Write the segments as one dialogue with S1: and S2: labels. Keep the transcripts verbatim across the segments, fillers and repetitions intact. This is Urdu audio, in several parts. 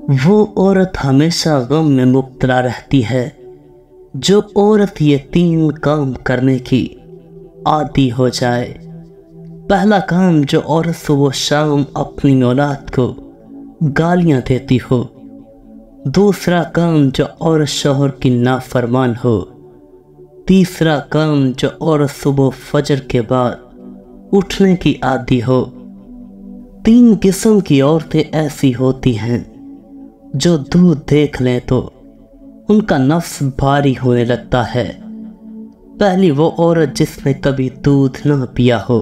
S1: وہ عورت ہمیشہ غم میں مبتلا رہتی ہے جو عورت یہ تین کام کرنے کی عادی ہو جائے۔ پہلا کام جو عورت صبح و شام اپنی اولاد کو گالیاں دیتی ہو۔ دوسرا کام جو عورت شوہر کی نافرمان ہو۔ تیسرا کام جو عورت صبح فجر کے بعد اٹھنے کی عادی ہو۔ تین قسم کی عورتیں ایسی ہوتی ہیں جو دودھ دیکھ لیں تو ان کا نفس بھاری ہونے لگتا ہے۔ پہلی وہ عورت جس نے کبھی دودھ نہ پیا ہو۔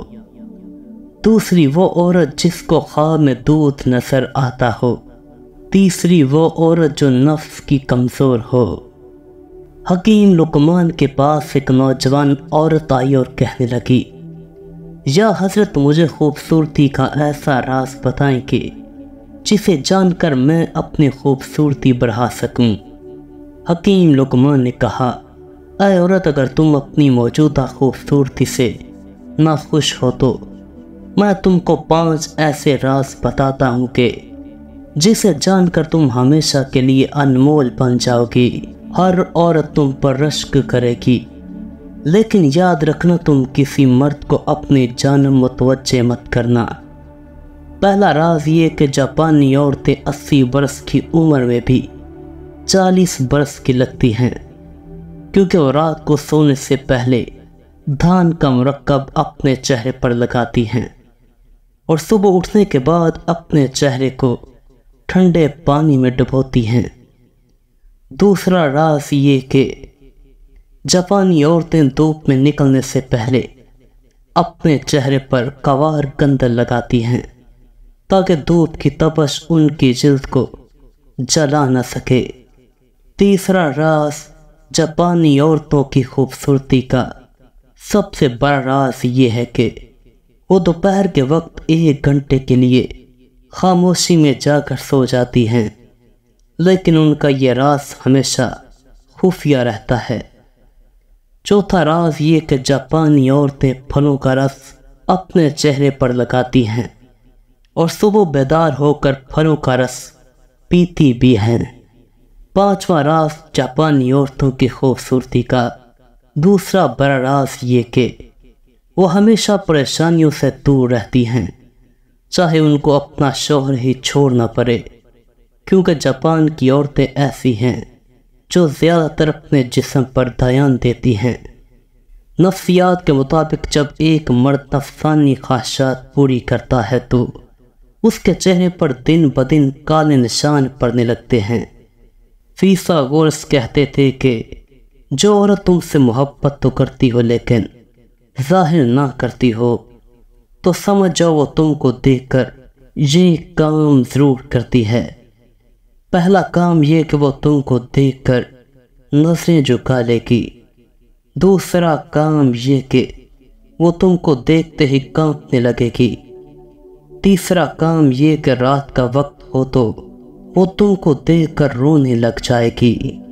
S1: دوسری وہ عورت جس کو خواب میں دودھ نظر آتا ہو۔ تیسری وہ عورت جو نفس کی کمزور ہو۔ حکیم لقمان کے پاس ایک نوجوان عورت آئی اور کہنے لگی، یا حضرت مجھے خوبصورتی کا ایسا راز بتائیں کہ جسے جان کر میں اپنی خوبصورتی بڑھا سکوں۔ حکیم لقمان نے کہا، اے عورت، اگر تم اپنی موجودہ خوبصورتی سے ناخوش ہو تو میں تم کو پانچ ایسے راز بتاتا ہوں کہ جسے جان کر تم ہمیشہ کے لیے انمول بن جاؤ گی۔ ہر عورت تم پر رشک کرے گی، لیکن یاد رکھنا تم کسی مرد کو اپنی جانب متوجہ مت کرنا۔ پہلا راز یہ کہ جاپانی عورتیں اسی برس کی عمر میں بھی چالیس برس کی لگتی ہیں، کیونکہ وہ رات کو سونے سے پہلے دھان کا مرکب اپنے چہرے پر لگاتی ہیں اور صبح اٹھنے کے بعد اپنے چہرے کو ٹھنڈے پانی میں ڈبوتی ہیں۔ دوسرا راز یہ کہ جاپانی عورتیں دھوپ میں نکلنے سے پہلے اپنے چہرے پر کوار گندل لگاتی ہیں تاکہ دھوپ کی تپش ان کی جلد کو جلا نہ سکے۔ تیسرا راز جاپانی عورتوں کی خوبصورتی کا سب سے بڑا راز یہ ہے کہ وہ دوپہر کے وقت ایک گھنٹے کے لیے خاموشی میں جا کر سو جاتی ہیں، لیکن ان کا یہ راز ہمیشہ خفیہ رہتا ہے۔ چوتھا راز یہ کہ جاپانی عورتیں پھلوں کا رس اپنے چہرے پر لگاتی ہیں اور صبح بیدار ہو کر پھلوں کا رس پیتی بھی ہیں۔ پانچواں راز جاپانی عورتوں کی خوبصورتی کا دوسرا بڑا راز یہ کہ وہ ہمیشہ پریشانیوں سے دور رہتی ہیں، چاہے ان کو اپنا شوہر ہی چھوڑنا پڑے، کیونکہ جاپان کی عورتیں ایسی ہیں جو زیادہ تر اپنے جسم پر دھیان دیتی ہیں۔ نفسیات کے مطابق جب ایک مرد نفسانی خواہشات پوری کرتا ہے تو اس کے چہرے پر دن بدن کالے نشان پڑنے لگتے ہیں۔ فیثاغورس کہتے تھے کہ جو عورت تم سے محبت تو کرتی ہو لیکن ظاہر نہ کرتی ہو تو سمجھ جاؤ وہ تم کو دیکھ کر یہ کام ضرور کرتی ہے۔ پہلا کام یہ کہ وہ تم کو دیکھ کر نظریں جھکا لے گی۔ دوسرا کام یہ کہ وہ تم کو دیکھتے ہی کانپنے لگے گی۔ تیسرا کام یہ کہ رات کا وقت ہو تو وہ تم کو دیکھ کر رونے لگ جائے گی۔